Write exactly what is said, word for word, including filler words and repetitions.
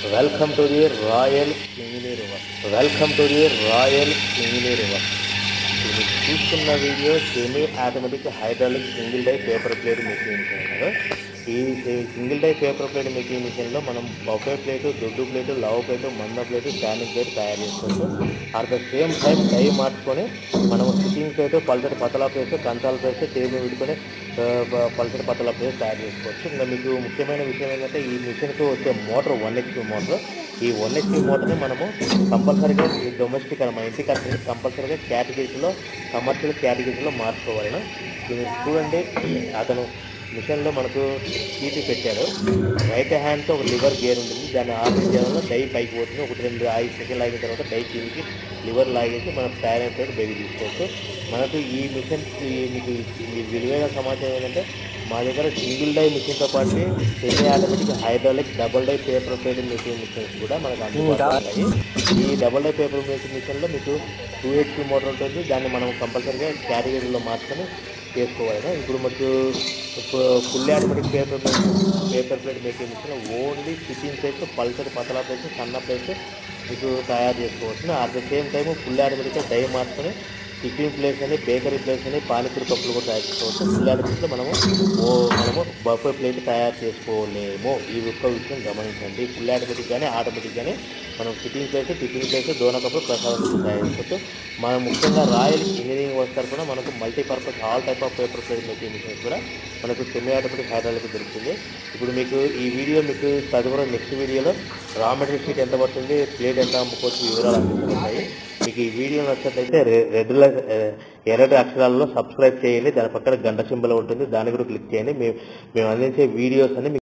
Welcome to the Royal Engineer Work. Welcome to the Royal Engineer Work. మీరు చూస్తున్న video semi automatic hydraulic single die paper plate making machine అన్నారు. ఈ single die paper plate making మిషన్లో మనం buffet plate, దొడ్డు plate, love plate, మంద plate, standing plate తయారు చేసుకోవచ్చు. At the same time die మార్చుకొని మనం సిట్టింగ్ ప్లేటు, పల్చటి పతలా ప్లేటు, కంచాల ప్లేట్, టేబుల్ పెట్టుకొని పల్చటి పతలా ప్లేట్ తయారు చేసుకోవచ్చు. ఇంకా మీకు ముఖ్యమైన విషయం ఏంటంటే ఈ మిషన్కి వచ్చే మోటార్ వన్ హెచ్పి మోటార్. ఈ వన్ హెచ్పి మోటార్ని మనము కంపల్సరీగా డొమెస్టిక్ మన ఇంటికి అక్కడ కంపల్సరీగా కేటగిరీలో కమర్షియల్ కేటగిరీలో మార్చుకోవాలను. మీరు చూడండి, అతను మిషన్లో మనకు సీటు పెట్టారు. రైట్ హ్యాండ్తో ఒక లివర్ గేర్ ఉంటుంది, దాన్ని ఆపరేట్ చేయడంలో డై పైకి పోతుంది. ఒకటి రెండు ఐదు సెకండ్ లాగిన తర్వాత డై కిందికి లివర్ లాగేసి మనం తయారైన ప్లేట్ బయట తీసుకోవచ్చు. మనకు ఈ మిషన్ మీకు విలువైన సమాచారం ఏంటంటే మా దగ్గర సింగిల్ డై మిషన్తో పాటు semi automatic hydraulic double die paper plate making machines కూడా మనకు అందుబాటులో ఉన్నాయి. ఈ డబుల్ డై పేపర్ మేకింగ్ మిషన్లో మీకు టూ హెచ్పి మోటార్ ఉంటుంది. దాన్ని మనం కంపల్సరీగా కేటగిరీలో మార్చుకొని చేసుకోవాలి. ఇప్పుడు మనకు full automatic paper paper plate making machine only sitting plates, పల్సర్ పతలా ప్లేట్స్, సన్న ప్లేట్స్ మీకు తయారు చేసుకోవచ్చు. At the same time full ఆటోమేటిక్గా డై మార్చుకొని టిఫిన్ ప్లేట్స్ అని, బేకరీ ప్లేట్స్ అని, పానీపూరి కప్పులు కూడా తయారు చేసుకోవచ్చు. ఫుల్ ఆటోమేటిక్లో మనము ఓ మనము బఫే ప్లేట్ తయారు చేసుకోలేము. ఈ ఒక్క విషయం గమనించండి. ఫుల్ ఆటోమేటిక్ కానీ ఆటోమేటిక్ కానీ మనం సిట్టింగ్ ప్లేట్స్, టిఫిన్ ప్లేట్స్, డోనా కప్పులు, ప్రసాదం తయారు చేసుకోవచ్చు. మనం ముఖ్యంగా రాయల్ ఇంజనీరింగ్ వస్తారు కూడా మనకు multipurpose all type of paper plate making machines కూడా మనకు సెమీ ఆటోమేటిక్ హైడ్రాలిక్ దొరుకుతుంది. ఇప్పుడు మీకు ఈ వీడియో మీకు తదుపరి నెక్స్ట్ వీడియోలో రా మెటీరియల్ షీట్ ఎంత పడుతుంది, ప్లేట్ ఎంత అమ్ముకోవచ్చు వివరాలు అందిస్తాయి. మీకు ఈ వీడియో నచ్చినట్లయితే రెడ్ ఎర్రటి అక్షరాలలో సబ్స్క్రైబ్ చేయండి. దాని పక్కన గంట సింబల్ ఉంటుంది, దాన్ని కూడా క్లిక్ చేయండి. మేము మేము అందించే వీడియోస్ అన్ని